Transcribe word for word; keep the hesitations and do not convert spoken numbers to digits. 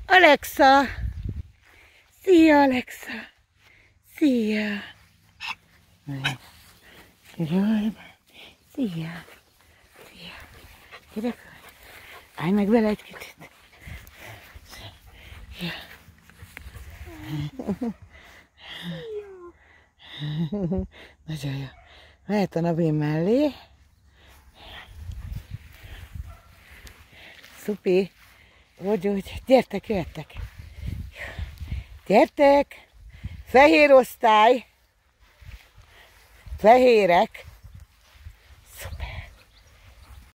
Alexa! Szia, Alexa! Szia! Jaj, szia! Szia! Gyere fel! Állj meg vele egy kicsit! Szia! Nagyon jó. Mehet a Nabi mellé. Szupi! Hogy úgy, gyertek, jöttek! Gyertek! Fehér osztály! Fehérek!